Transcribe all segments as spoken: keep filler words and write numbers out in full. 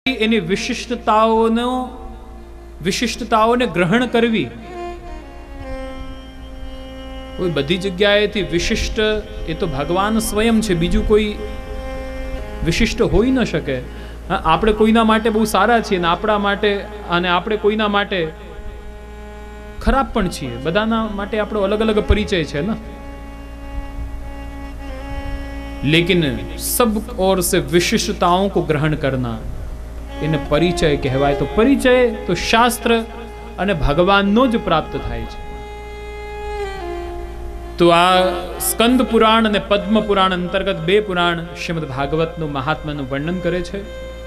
એની વિશિષ્ટતાઓનો વિશિષ્ટતાઓને ગ્રહણ કરવી. કોઈ બધી જગ્યાએથી વિશિષ્ટ એ તો ભગવાન સ્વયં છે, બીજું કોઈ વિશિષ્ટ હોઈ ન શકે. આપણે કોઈના માટે બહુ સારા છીએ ને આપણા માટે, અને આપણે કોઈના માટે ખરાબ પણ છીએ. બધાના માટે આપણો અલગ અલગ પરિચય છે ને. लेकिन सब ओर से विशिष्टताओं को ग्रहण करना એને પરિચય કહેવાય. તો પરિચય તો શાસ્ત્ર અને ભગવાનનો જ પ્રાપ્ત થાય છે. તો આ સ્કંદ પુરાણ અને પદ્મ પુરાણ અંતર્ગત બે પુરાણ શ્રીમદ ભાગવતનું મહાત્મ્યનું વર્ણન કરે છે.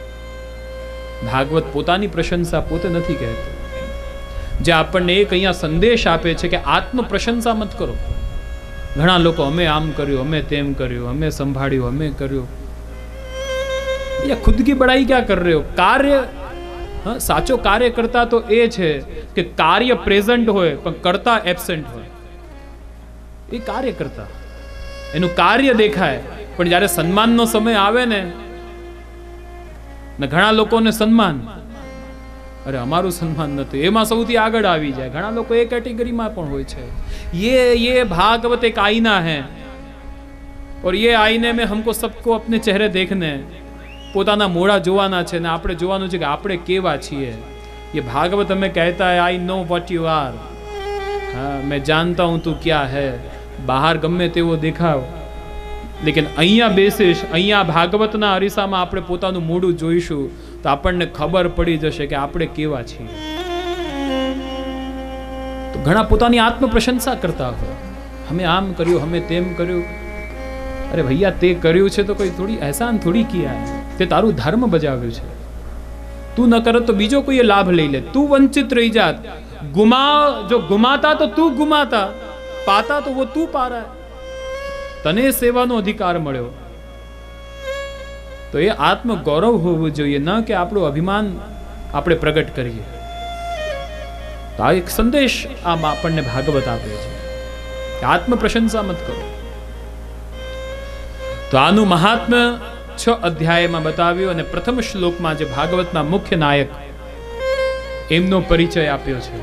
ભાગવત પોતાની પ્રશંસા પોતે નથી કહેતું. જે આપણને એક અહીંયા સંદેશ આપે છે કે આત્મ પ્રશંસા મત કરો. ઘણા લોકો અમે આમ કર્યું, અમે તેમ કર્યું, અમે સંભાળ્યું, અમે કર્યું. ये खुद की बड़ाई क्या कर रहे हो? कार्य हाँ, साचो कार्य करता तो એ છે કે કાર્ય પ્રેઝન્ટ હોય પણ કરતા એબ્સેન્ટ હોય. એ કાર્ય કરતા એનું કાર્ય દેખાય, પણ જ્યારે સન્માનનો સમય આવે ને ને ઘણા લોકોને સન્માન, અરે અમારું સન્માન નથી, એમાં સૌથી આગળ આવી જાય. ઘણા લોકો એ કેટેગરીમાં પણ હોય છે. ये ये भागवत एक आईना है और ये आईने में हमको सबको अपने चेहरे देखने, પોતાના મોડા જોવાના છે ને આપણે જોવાનું છે કે આપણે કેવા છીએ. ये भागवत हमें कहता है I know what you are. हाँ, मैं जानता हूं तू क्या है. બહાર ગમે તેવો દેખાવ, લેકિન અહીંયા બેસીશ, અહીંયા ભાગવતના અરીસામાં આપણે પોતાનું મોઢું જોઈશું તો આપણને ખબર પડી જશે કે આપણે કેવા છીએ. તો ઘણા પોતાની આત્મ પ્રશંસા કરતા હોય, અમે આમ કર્યું, અમે તેમ કર્યું. અરે ભૈયા, તે કર્યું છે તો કોઈ થોડી એહસાન થોડી કિયા હે. તે તારું ધર્મ બજાવ્યું છે. તું ન કરત તો બીજો કોઈ લાભ લઈ લે. તું વંચિત રહી જાત. ગુમા જો ગુમાતા તો તું ગુમાતા, પાતા તો વો તું પા રહા. તને સેવાનો અધિકાર મળ્યો. તો એ આત્મ ગૌરવ હોવું જોઈએ, ન કે આપણું અભિમાન આપણે પ્રગટ કરીએ. તો આ એક સંદેશ આમ આપણને ભાગવત આપે છે કે આત્મ પ્રશંસા મત કરો. તો આનું મહાત્મ્ય છ અધ્યાયમાં બતાવ્યું, અને પ્રથમ શ્લોકમાં જે ભાગવતના મુખ્ય નાયક એમનો પરિચય આપ્યો છે.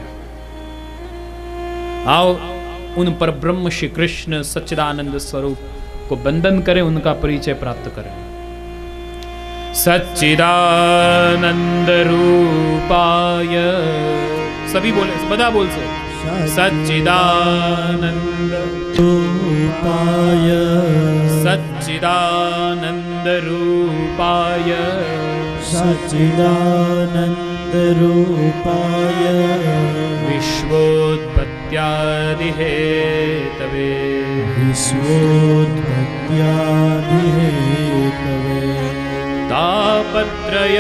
आओ उन परब्रह्म श्री कृष्ण सच्चिदानंद स्वरूप को बंधन करें, उनका परिचय प्राप्त करें. सच्चिदानंद रूपाय, सभी बोले, બધા બોલશો. सच्चिदानंद रूपाय, सच्चिदानंद रूपाय, सच्चिदानंद रूपाय, विश्वोत्पत्त्यादिहेतवे, विश्वोत्पत्त्यादिहेतवे, तापत्रय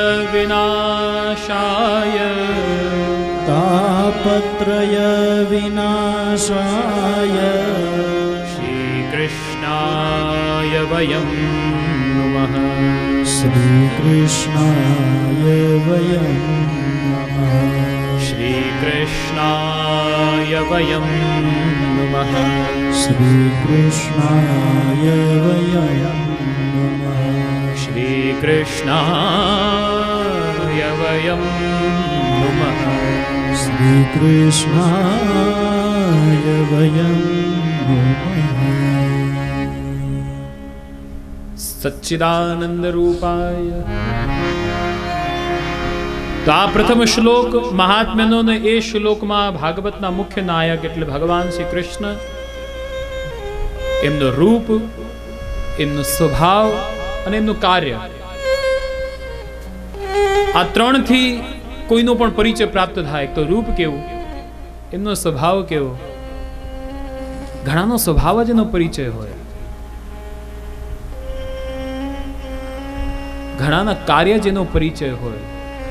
विनाशाय, तापत्रय विनाशाय, श्री कृष्णाय वयं नमः, श्री कृष्णाय वयं नमः, श्री कृष्णाय वयं नमः, श्री कृष्णाय वयं नमः, श्री कृष्णाय वयं नमः, श्री कृष्णाय वयं नमः. सच्चिदानंद रूपाय. તો આ પ્રથમ શ્લોક મહાત્મ્યનો, ને એ શ્લોકમાં ભાગવતના મુખ્ય નાયક એટલે ભગવાન શ્રી કૃષ્ણ, એમનું રૂપ, એમનો સ્વભાવ અને એમનું કાર્ય, આ ત્રણથી કોઈનો પણ પરિચય પ્રાપ્ત થાય. તો રૂપ કેવું, એમનો સ્વભાવ કેવો. ઘણાનો સ્વભાવ જ એનો પરિચય હોય, ઘણાના કાર્ય જ એનો પરિચય હોય.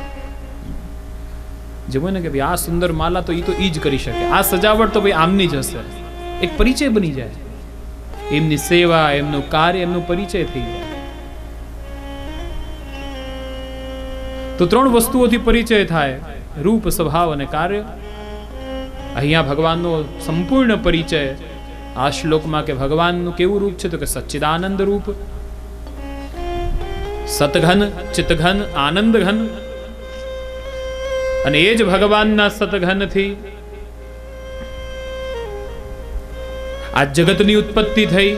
જેવું ને કે ભાઈ આ સુંદર માલા તો એ તો ઈ જ કરી શકે, આ સજાવટ તો ભાઈ આમની જ હશે. એક પરિચય બની જાય. એમની સેવા, એમનું કાર્ય, એમનો પરિચય થઈ જાય. તો ત્રણ વસ્તુઓથી પરિચય થાય, રૂપ, સ્વભાવ અને કાર્ય. અહીંયા ભગવાનનો સંપૂર્ણ પરિચય આ શ્લોકમાં કે ભગવાનનું કેવું રૂપ છે, તો કે સચ્ચિદાનંદ રૂપ. સતઘન, ચિતઘન, આનંદઘન. અને એ જ ભગવાનના સતઘનથી આ જગતની ઉત્પત્તિ થઈ.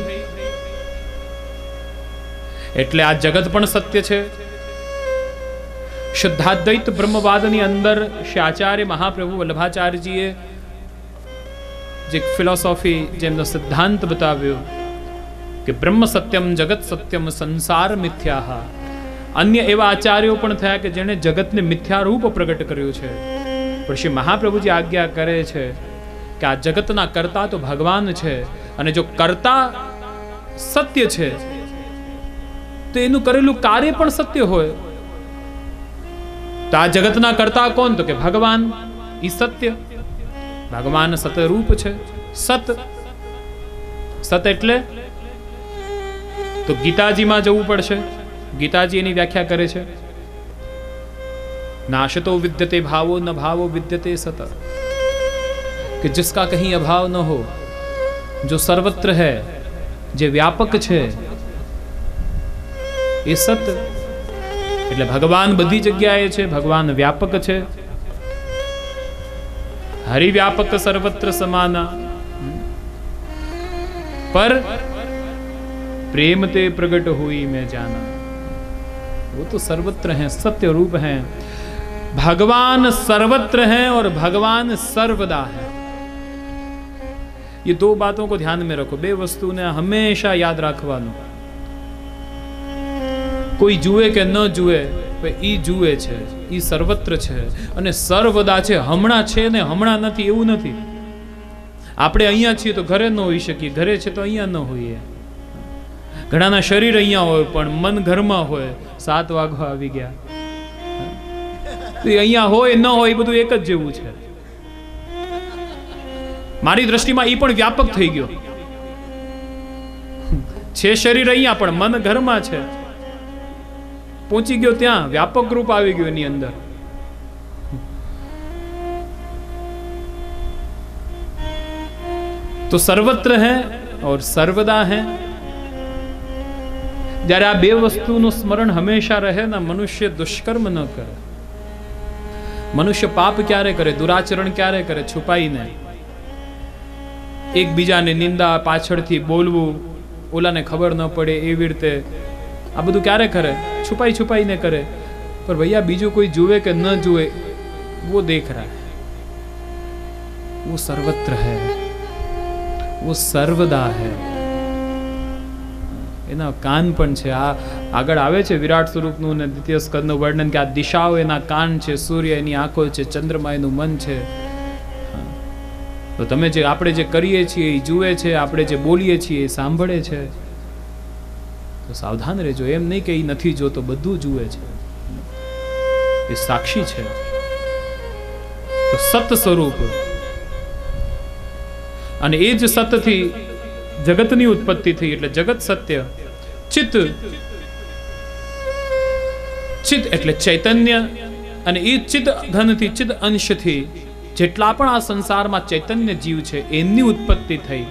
એટલે આ જગત પણ સત્ય છે. શુદ્ધાદ્વૈત બ્રહ્મવાદની અંદર શ્રી આચાર્ય મહાપ્રભુ વલ્લભાચાર્યજીએ જે ફિલોસોફી, જેમનો સિદ્ધાંત બતાવ્યો કે બ્રહ્મ સત્યમ, જગત સત્યમ, સંસાર મિથ્યાહ. અન્ય એવા આચાર્યો પણ થયા કે જેણે જગતને મિથ્યા રૂપ પ્રગટ કર્યું છે. પણ શ્રી મહાપ્રભુજી આજ્ઞા કરે છે કે આ જગતના કર્તા તો ભગવાન છે, અને જો કર્તા સત્ય છે તો એનું કરેલું કાર્ય પણ સત્ય હોય. તો આ જગતના કર્તા કોણ? તો કે ભગવાન. ઈ સત્ય. ભગવાન સતરૂપ છે. સત સત એટલે તો ગીતાજીમાં જવું પડશે. ગીતાજી એની વ્યાખ્યા કરે છે, नाशतो विद्यते भावो न भावो विद्यते सत, कि जिसका कहीं अभाव न हो, जो सर्वत्र है, જે વ્યાપક છે એ સત. એટલે ભગવાન બધી જગ્યાએ છે, ભગવાન વ્યાપક છે. હરિવ્યાપક સર્વત્ર સમાના, पर प्रेम ते प्रगट हुई मैं जाना. वो तो सर्वत्र हैं, सत्य रूप हैं. भगवान सर्वत्र हैं और भगवान सर्वदा है. ये दो बातों को ध्यान में रखो. बे वस्तु ने हमेशा याद रखवानो. कोई जुए के न जुए, ई जुए छे, ई सर्वत्र छे અને સર્વદા છે. હમણાં છે ને હમણાં નથી એવું નથી. આપણે અહીંયા છીએ તો ઘરે ન હોઈ શકીએ, ઘરે છે તો અહીંયા ન હોઈએ. ઘણાના શરીર અહીંયા હોય પણ મન ઘરમાં હોય. સાત વાગવા આવી ગયા, અહીંયા હોય ન હોય બધું એક જ જેવું છે. મારી દ્રષ્ટિમાં એ પણ વ્યાપક થઈ ગયો છે. શરીર અહીંયા પણ મન ઘરમાં છે. પહોંચી ગયો ત્યાં, વ્યાપક રૂપ આવી ગયું એની અંદર. તો સર્વત્ર હૈ और सर्वदा है. જ્યારે આ બે વસ્તુનું સ્મરણ હંમેશા રહે ને, મનુષ્ય દુષ્કર્મ ન કરે. મનુષ્ય પાપ ક્યારે કરે, દુરાચરણ ક્યારે કરે? છુપાઈને. એકબીજાને નિંદા, પાછળથી બોલવું, ઓલાને ખબર ન પડે એવી રીતે આ બધું ક્યારે કરે? છુપાઈ છુપાઈને કરે. પર ભૈયા બીજું કોઈ જુએ કે ન જુએ, वो देख रहा है. वो सर्वत्र है, वो सर्वदा है. એના કાન પણ છે. આ આગળ આવે છે વિરાટ સ્વરૂપનું ને દ્વિતીય સ્કંદનું વર્ણન કે આ દિશાઓ એના કાન છે, સૂર્ય એની આંખો છે, ચંદ્રમા એનું મન છે. તો તમે જે આપણે જે કરીએ છીએ એ જુએ છે, આપણે જે બોલીએ છીએ એ સાંભળે છે. તો સાવધાન રહેજો. એમ નહીં કે એ નથી જોતો, બધું જુએ છે, એ સાક્ષી છે. તો સત સ્વરૂપ, અને એ જ સતથી જગતની ઉત્પત્તિ થઈ. એટલે જગત સત્ય. ચિત્ત, ચિત્ત એટલે ચૈતન્ય, અને એ ચિત્ત ઘનથી, ચિત્ત અંશથી જેટલા પણ આ સંસારમાં ચૈતન્ય જીવ છે એમની ઉત્પત્તિ થઈ.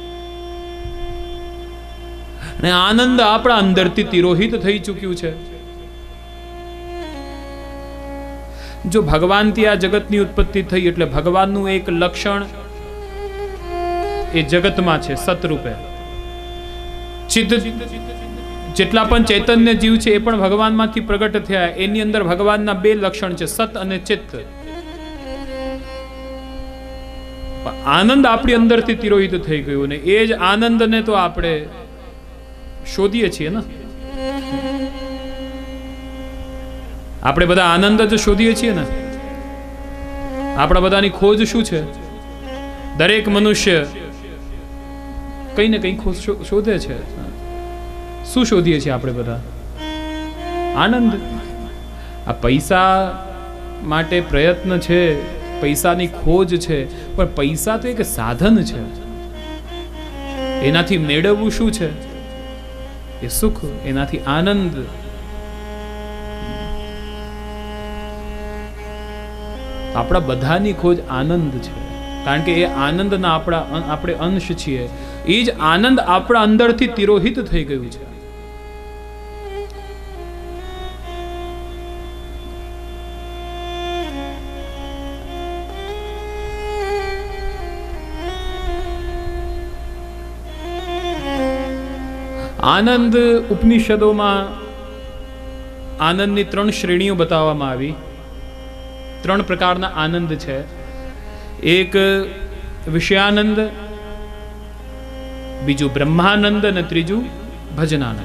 અને આનંદ આપણા અંદરથી તિરોહિત થઈ ચૂક્યું છે. જો ભગવાનથી આ જગતની ઉત્પત્તિ થઈ એટલે ભગવાનનું એક લક્ષણ એ જગતમાં છે, સતરૂપે. ચિત્ત જેટલા પણ ચૈતન્ય જીવ છે એ પણ ભગવાનમાંથી પ્રગટ થયા. એની અંદર ભગવાનના બે લક્ષણ છે, સત અને ચિત્ત. આનંદ આપણી અંદરથી તિરોહિત થઈ ગયું, ને એ જ આનંદને તો આપણે શોધીએ છીએ ને. આપણે બધા આનંદ જ શોધીએ છીએ ને. આપણા બધાની ખોજ શું છે? દરેક મનુષ્ય કઈ ને કઈ ખોજ શોધે છે. શું શોધીએ છીએ આપણે બધા? આનંદ. આ પૈસા માટે પ્રયત્ન છે, પૈસાની ખોજ છે, પણ પૈસા તો એક સાધન છે. એનાથી મેળવવું શું છે? એ સુખ, એનાથી આનંદ. આપણા બધાની ખોજ આનંદ છે, કારણ કે એ આનંદના આપણા આપણે અંશ છીએ. એ જ આનંદ આપણા અંદરથી તિરોહિત થઈ ગયું છે. આનંદ ઉપનિષદોમાં આનંદની ત્રણ શ્રેણીઓ બતાવવામાં આવી. ત્રણ પ્રકારના આનંદ છે. એક વિષયાનંદ, બીજું બ્રહ્માનંદ અને ત્રીજું ભજનાનંદ.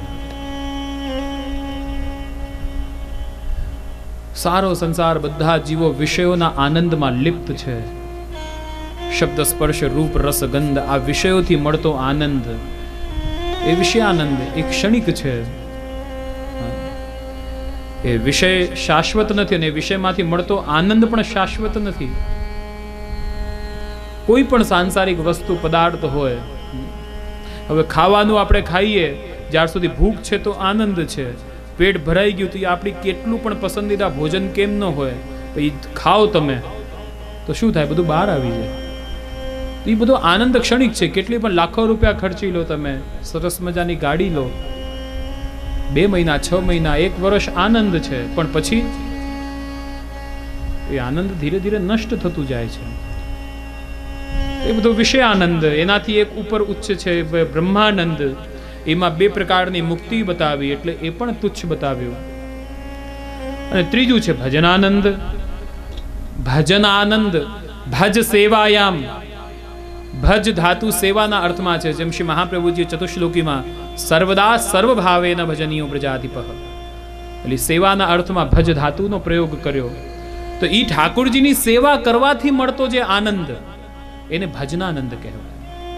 સારો સંસાર બધા જીવો વિષયોના આનંદમાં લિપ્ત છે. શબ્દ, સ્પર્શ, રૂપ, રસ, ગંધ આ વિષયોથી મળતો આનંદ એ વિષયાનંદ એ ક્ષણિક છે. એ વિષય શાશ્વત નથી અને વિષયમાંથી મળતો આનંદ પણ શાશ્વત નથી. કોઈ પણ સાંસારિક વસ્તુ પદાર્થ હોય, હવે ખાવાનું આપણે ખાઈએ, જ્યાર સુધી ભૂખ છે તો આનંદ છે, પેટ ભરાઈ ગયું તો એ આપણી કેટલું પણ પસંદીદા ભોજન કેમ ન હોય, પછી ખાઓ તમે તો શું થાય, બધું બહાર આવી જાય. એ બધો આનંદ ક્ષણિક છે. કેટલી પણ લાખો રૂપિયા ખર્ચી લો, તમે સરસ મજાની ગાડી લો, બે મહિના, છ મહિના, એક વર્ષ આનંદ છે, પણ પછી એ આનંદ ધીરે ધીરે નષ્ટ થતું જાય છે. એ બધો વિષય આનંદ. એનાથી એક ઉપર ઉચ્ચ છે બ્રહ્માનંદ. એમાં બે પ્રકારની મુક્તિ બતાવી, એટલે એ પણ તુચ્છ બતાવ્યું. અને ત્રીજું છે ભજનાનંદ. ભજન આનંદ. ભજ સેવાયામ. ભજ ધાતુ સેવાના અર્થમાં છે. જેમ શ્રી મહાપ્રભુજી ચતુશ્લોકીમાં સર્વદા સર્વભાવેન ભજનીયો પ્રજાધિપઃ, એટલે સેવાના અર્થમાં ભજ ધાતુનો પ્રયોગ કર્યો. તો ઈ ઠાકોરજીની સેવા કરવાથી મળતો જે આનંદ એને ભજનાનંદ કહેવાય.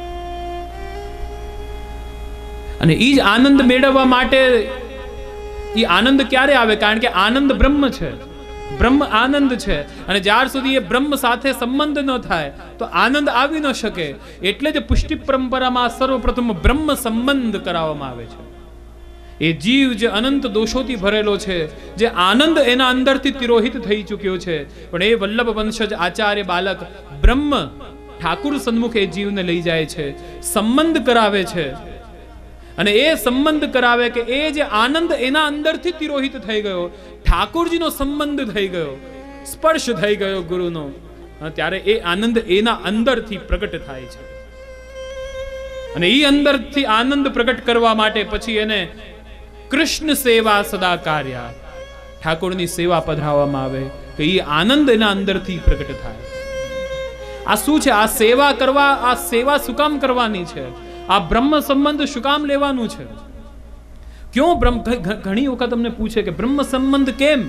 અને ઈ જ આનંદ મેળવવા માટે ઈ આનંદ ક્યારે આવે? કારણ કે આનંદ બ્રહ્મ છે, બ્રહ્મ આનંદ છે, અને જ્યાર સુધી એ બ્રહ્મ સાથે સંબંધ ન થાય તો આનંદ આવી ન શકે. એટલે જ પુષ્ટિ પરંપરામાં સર્વપ્રથમ બ્રહ્મ સંબંધ કરાવવામાં આવે છે. એ જીવ જે અનંત દોષોથી ભરેલો છે, જે આનંદ એના અંદરથી તિરોહિત થઈ ચૂક્યો છે, પણ એ વલ્લભ વંશજ આચાર્ય બાલક બ્રહ્મ ઠાકુર સન્મુખ એ જીવને લઈ જાય છે, સંબંધ કરાવે છે. અને એ સંબંધ કરાવે કે એ જે આનંદ એના અંદરથી તિરોહિત થઈ ગયો, ઠાકોરજીનો સંબંધ થઈ ગયો, સ્પર્શ થઈ ગયો ગુરુનો, ત્યારે એ આનંદ એના અંદરથી પ્રગટ થાય છે. અને એ અંદરથી આનંદ પ્રગટ કરવા માટે પછી એને કૃષ્ણ સેવા સદા કાર્ય, ઠાકોરની સેવા પધરાવવામાં આવે કે એ આનંદ એના અંદરથી પ્રગટ થાય. આ શું છે? આ સેવા કરવા, આ સેવા શું કામ કરવાની છે? આ બ્રહ્મ સંબંધ શું કામ લેવાનું છે? ક્यों બ્રહ્મ? ઘણી વખત તમને પૂછે કે બ્રહ્મ સંબંધ કેમ?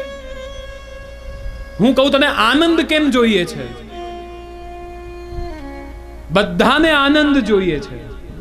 હું કહું તને આનંદ કેમ જોઈએ છે? બધાને આનંદ જોઈએ છે.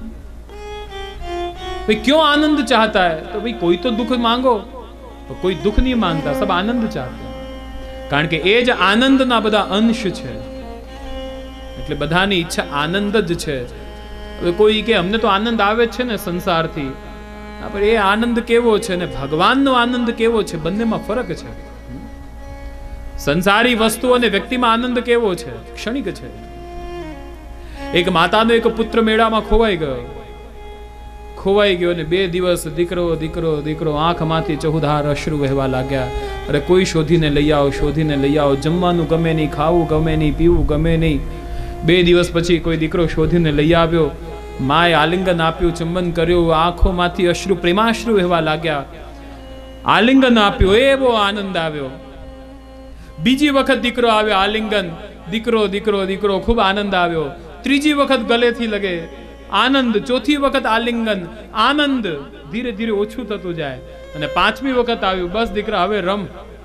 ભાઈ क्यों आनंद चाहता है? तो भाई कोई तो दुख मांगो, तो कोई दुख नहीं मांगता, सब आनंद चाहते हैं. કારણ કે એ જ આનંદના બધા અંશ છે. એટલે બધાની ઈચ્છા આનંદ જ છે. હવે કોઈ કે અમને તો આનંદ આવે છે ને સંસારથી, પણ એ આનંદ કેવો છે ને ભગવાનનો આનંદ કેવો છે? બંનેમાં ફરક છે. સંસારી વસ્તુ અને વ્યક્તિમાં આનંદ કેવો છે? ક્ષણિક છે. એક માતાનો એક પુત્ર મેળામાં ખોવાઈ ગયો ખોવાઈ ગયો અને બે દિવસ દીકરો દીકરો દીકરો આંખમાંથી ચહુધાર અશ્રુ વહેવા લાગ્યા. અરે કોઈ શોધીને લઈ આવો, શોધીને લઈ આવો. જમવાનું ગમે નહીં, ખાવું ગમે નહીં, પીવું ગમે નહીં. બે દિવસ પછી કોઈ દીકરો શોધીને લઈ આવ્યો. માએ આલિંગન આપ્યું, ચુંબન કર્યું, આંખોમાંથી અશ્રુ પ્રેમાશ્રુ વહેવા લાગ્યા. આલિંગન આપ્યું, એવો આનંદ આવ્યો. બીજી વખત દીકરો આવ્યો, આલિંગન, દીકરો દીકરો દીકરો, ખૂબ આનંદ આવ્યો. ત્રીજી વખત ગલેથી લગે, આનંદ. ચોથી વખત આલિંગન, આનંદ. ધીરે ધીરે ઓછું થતું જાય. અને પાંચમી વખત આવ્યું, બસ દીકરા હવે રમ.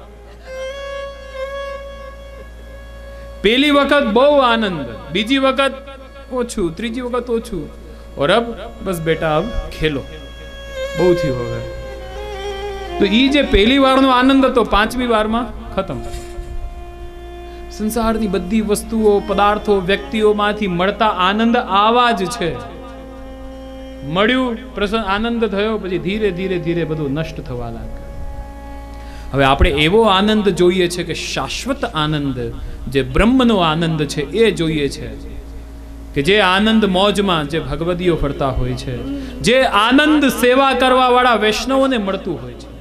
પહેલી વખત બહુ આનંદ, બીજી વખત ઓછું, ત્રીજી વખત ઓછું. और अब बस बेटा अब खेलो, બહુ થયું હવે. તો ઈ જે પહેલી વારનો આનંદ હતો પાંચમી વારમાં ખતમ. સંસારની બધી વસ્તુઓ, પદાર્થો, વ્યક્તિઓમાંથી મળતા આનંદ આવા જ છે. મળ્યું, પ્રસન્ન આનંદ થયો, પછી ધીરે ધીરે ધીરે બધું નષ્ટ થવા લાગ્યું. હવે આપણે એવો આનંદ જોઈએ છે કે શાશ્વત આનંદ, જે બ્રહ્મનો આનંદ છે એ જોઈએ છે. કે જે આનંદ મોજમાં જે ભગવદીઓ ફરતા હોય છે, જે આનંદ સેવા કરવા વાળા વૈષ્ણવોને મળતું હોય છે.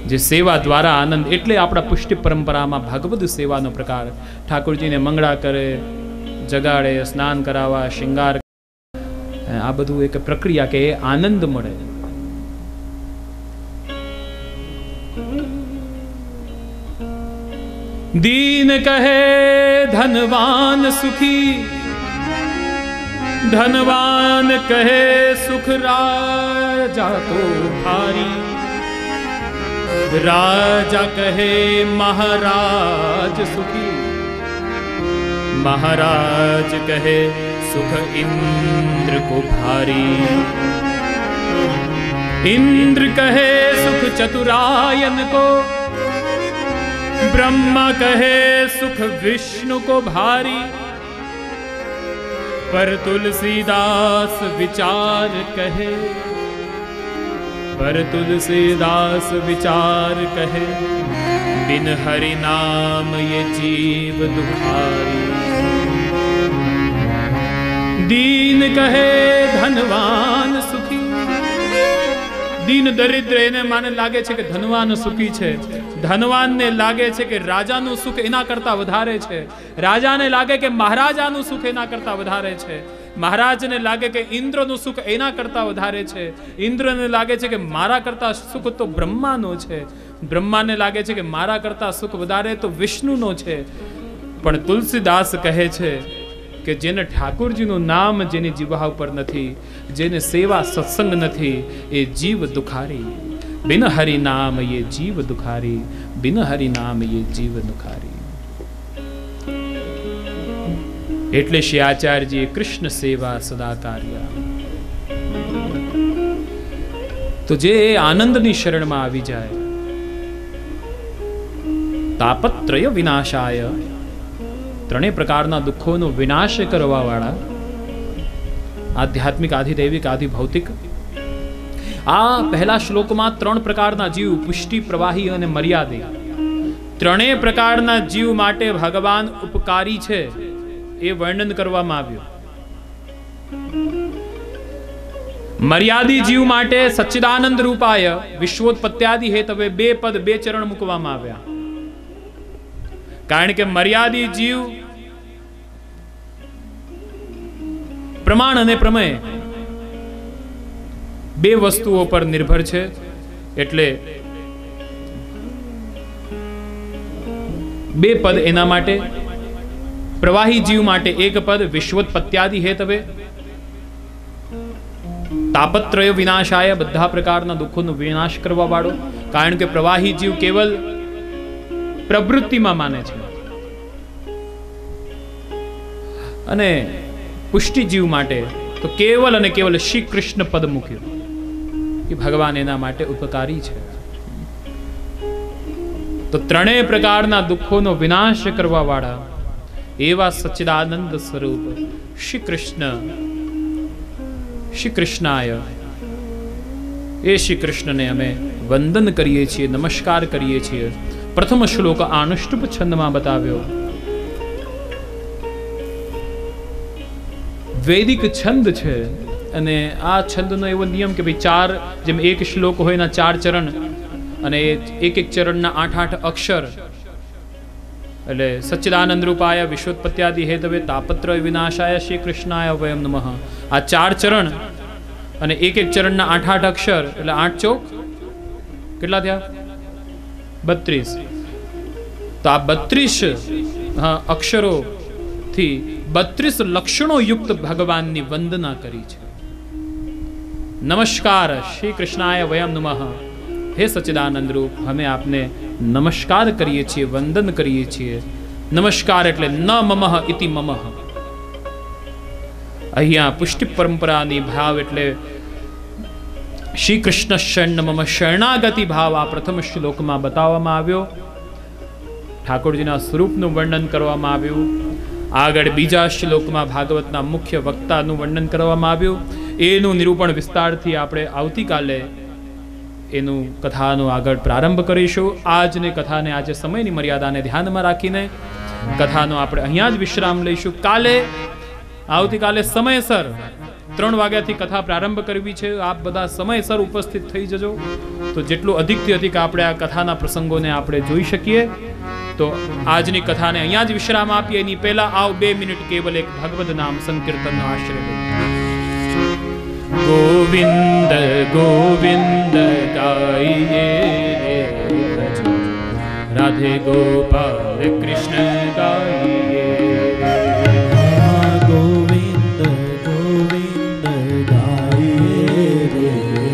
જે સેવા દ્વારા આનંદ, એટલે આપણા પુષ્ટિ પરંપરામાં ભાગવત સેવાનો પ્રકાર, ઠાકોરજીને મંગળા કરે, જગાડે, સ્નાન કરાવવા, શૃંગાર, આ બધું એક પ્રક્રિયા કે એ આનંદ મળે. दीन कहे धनवान सुखी, धनवान कहे सुख राजा तो भारी, राजा कहे महाराज सुखी, महाराज कहे सुख इंद्र को भारी, इंद्र कहे सुख चतुरायन को, ब्रह्मा कहे सुख विष्णु को भारी, पर तुलसीदास विचार कहे, पर तुलसीदास विचार कहे, बिन हरि नाम ये जीव दुखारी. दीन कहे धनवान सुखी, દીન દરિદ્ર એને માને લાગે છે કે ધનવાન સુખી છે, ધનવાનને લાગે છે કે રાજાનું સુખ એના કરતા વધારે છે, રાજાને લાગે કે મહારાજાનું સુખ એના કરતા વધારે છે, મહારાજને લાગે કે ઇન્દ્રનું સુખ એના કરતા વધારે છે, ઇન્દ્રને લાગે છે કે મારા કરતા સુખ તો બ્રહ્માનો છે, બ્રહ્માને લાગે છે કે મારા કરતા સુખ વધારે તો વિષ્ણુનો છે. પણ તુલસીદાસ કહે છે કે જેને ઠાકોરજીનું નામ જેની જીવા ઉપર નથી, જેને સેવા સત્સંગ નથી, એ જીવ દુખારી. બિન હરિ નામ ये जीव दुखारी, बिन हरि नाम ये जीव दुखारी. એટલે શ્રી આચાર્યજીએ કૃષ્ણ સેવા સદા કાર્ય. તો જે આનંદની શરણમાં આવી જાય, તાપત્રય વિનાશાય, ત્રણેય પ્રકારના દુઃખોનો વિનાશ કરવા વાળા, આધ્યાત્મિક, આધિદૈવિક, આધિ ભૌતિક. આ પહેલા શ્લોકમાં ત્રણ પ્રકારના જીવ, પુષ્ટિ, પ્રવાહી અને મર્યાદિત, ત્રણેય પ્રકારના જીવ માટે ભગવાન ઉપકારી છે એ વર્ણન કરવામાં આવ્યું. મર્યાદી જીવ માટે સચ્ચિદાનંદ રૂપાય વિશ્વોત્પત્યાદિ હેતવે બે પદ, બે ચરણ મૂકવામાં આવ્યા. કારણ કે મર્યાદી જીવ પ્રમાણ અને પ્રમેય બે વસ્તુઓ પર નિર્ભર છે. એટલે બે પદ એના માટે. પ્રવાહી જીવ માટે એક પદ, વિશ્વોત્પત્યાદિ હેતવે, તાપત્રય વિનાશાય, બધા પ્રકારના દુઃખોનો વિનાશ કરવા વાળો. કારણ કે પ્રવાહી જીવ કેવલ પ્રવૃત્તિમાં માને છે, અને પુષ્ટિ જીવ માટે તો કેવલ અને કેવલ શ્રી કૃષ્ણ પદ મૂક્યું કે ભગવાન એના માટે ઉપકારી છે. તો ત્રણેય પ્રકારના દુઃખોનો વિનાશ કરવા વાળા એવા સચ્ચિદાનંદ સ્વરૂપ શ્રી કૃષ્ણ, શ્રી કૃષ્ણાય, એ શ્રી કૃષ્ણને અમે વંદન કરીએ છીએ, નમસ્કાર કરીએ છીએ. પ્રથમ શ્લોક આનુષ્ટુપ છંદમાં બતાવ્યો. વૈદિક છંદ છે, અને આ છંદનો એવો નિયમ કે ભાઈ ચાર, જેમ એક શ્લોક હોય એના ચાર ચરણ, અને એક એક ચરણના આઠ આઠ અક્ષર. એટલે સચ્ચિદાનંદ રૂપાય વિશ્વોત્પત્યાદિ હેતવે તાપત્રય વિનાશાય શ્રી કૃષ્ણાય વયમ નમઃ, આ ચાર ચરણ અને એક એક ચરણના આઠ આઠ અક્ષર, એટલે આઠ ચોક કેટલા થયા? બત્રીસ. તો આ બત્રીસ અક્ષરો થી બત્રીસ લક્ષણો યુક્ત ભગવાનની વંદના કરી છે. નમસ્કાર શ્રી કૃષ્ણાય વયમ નમઃ, હે સચ્ચિદાનંદ રૂપ, અમે આપને નમસ્કાર કરીએ છીએ, વંદન કરીએ છીએ. નમસ્કાર એટલે ન મમઃ ઇતિ મમઃ. અહીંયા પુષ્ટિ પરંપરાની ભાવ એટલે શ્રી કૃષ્ણ શરણ મમ, શરણાગતિ ભાવ આ પ્રથમ શ્લોકમાં બતાવવામાં આવ્યો. ઠાકોરજીના સ્વરૂપનું વર્ણન કરવામાં આવ્યું. આગળ બીજા શ્લોકમાં ભાગવતના મુખ્ય વક્તાનું વર્ણન કરવામાં આવ્યું. એનું નિરૂપણ વિસ્તારથી આપણે આવતીકાલે એનું કથાનો આગળ પ્રારંભ કરીશું. આજની કથાને, આજે સમયની મર્યાદાને ધ્યાનમાં રાખીને કથાનો આપણે અહીંયા જ વિશ્રામ લઈશું. કાલે, આવતીકાલે સમયસર ત્રણ વાગ્યાથી કથા પ્રારંભ કરવી છે. આપ બધા સમયસર ઉપસ્થિત થઈ જજો, તો જેટલું અધિકથી અધિક આપણે આ કથાના પ્રસંગોને આપણે જોઈ શકીએ. તો આજની કથાને અહીંયા જ વિશ્રામ આપીએ. એની પહેલા આવ બે મિનિટ કેવલ એક ભગવદ નામ સંકીર્તનનો આશ્રય લઈએ. ગોવિંદ ગોવિંદ ગાઈએ રાધે ગોપાલ કૃષ્ણ ગાઈએ. ગોવિંદ ગોવિંદ ગાઈએ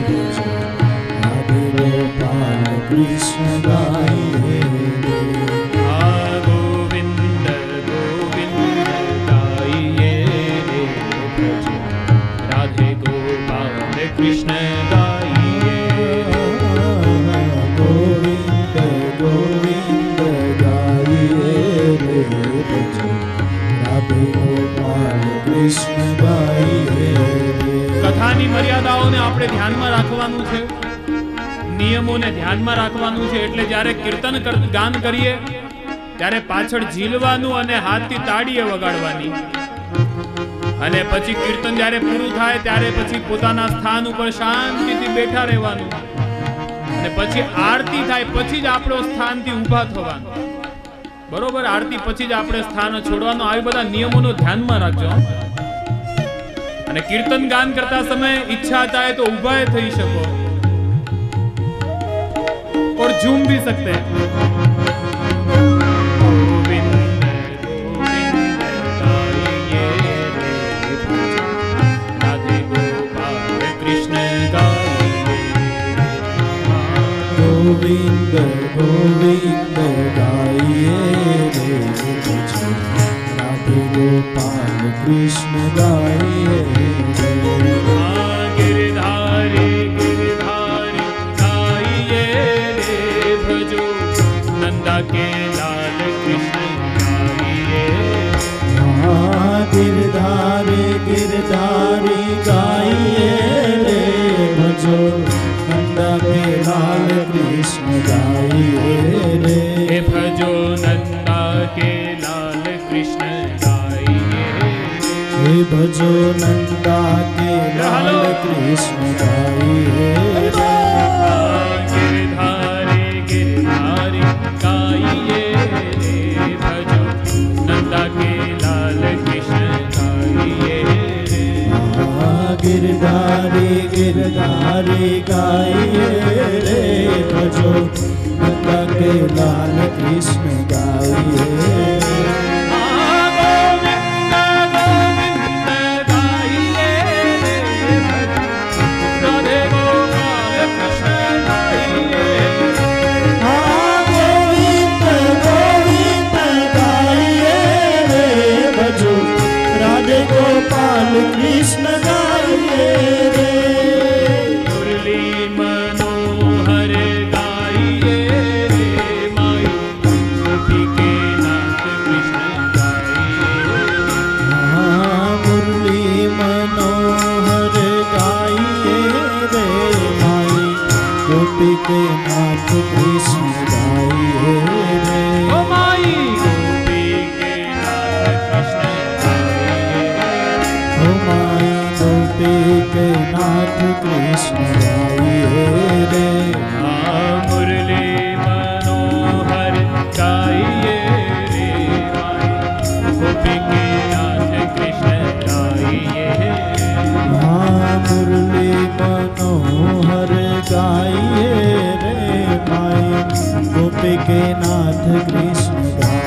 રાધે ગોપાલ કૃષ્ણ ગાઈએ. કૃષ્ણ ગાઈએ. ગોવિંદ ગોવિંદ ગાઈએ રાધે ગોપાલ કૃષ્ણ ગાઈએ. કથાની મર્યાદાઓને આપણે ધ્યાનમાં રાખવાનું છે, નિયમોને ધ્યાનમાં રાખવાનું છે. એટલે જ્યારે કીર્તન ગાન કરીએ ત્યારે પાછળ ઝીલવાનું અને હાથથી તાળીએ વગાડવાની, અને પછી કીર્તન જ્યારે પૂરું થાય ત્યારે પછી પોતાના સ્થાન ઉપર શાંતિથી બેઠા રહેવાનું, અને પછી આરતી થાય પછી જ આપણો સ્થાનથી ઊભા થવાનું. બરોબર, આરતી પછી જ આપણે સ્થાન છોડવાનું. આવી બધા નિયમોનો ધ્યાનમાં રાખજો. અને કીર્તન ગાન કરતા સમયે ઈચ્છા થાય તો ઊભા થઈ શકો और झूम भी सकते हैं. ગોવિંદ ગોવિંદ ગાઈએ રાધે ગોપાલ કૃષ્ણ ગાઈએ. ગિરધારી ગિરધારી ગાઈએ રે ભજો નંદા કે લાલ કૃષ્ણ ગાઈએ. ગિરધારી ગિરધારી ગાઈએ રે ભજો નંદા કે લાલ કૃષ્ણ ગાઈએ રે. ભજો નંદા કે લાલ કૃષ્ણ ગાઈએ. ભજો નંદા કે લાલ કૃષ્ણ ગાઈએ. ગિરધારી ગિરધારી ગાઈએ રે ભજો નંદા કે લાલ કૃષ્ણ ગાઈએ. ગિરધારી ગિરધારી ગાઈએ રે ભજો નંદા કે લાલ કૃષ્ણ ગાઈએ. ગોપાલ કૃષ્ણ ગાઈએ રે. મુરલી મનોહર ગાઈએ રે માઈ ગોપી કે નાથ કૃષ્ણ ગાઈએ. મુરલી મનોહર ગાઈએ રે માઈ ગોપી કે નાથ કૃષ્ણ ગાઈએ રે. ઓ માઈ ગોપી કે નાથ કૃષ્ણ ગાઈએ રે. મુરલી મનોહર ગાઈએ રે માઈ ગોપી કે નાથ કૃષ્ણ ગાઈએ. મુરલી મનોહર ગાઈએ રે માઈ ગોપી કે નાથ કૃષ્ણ ગાઈએ.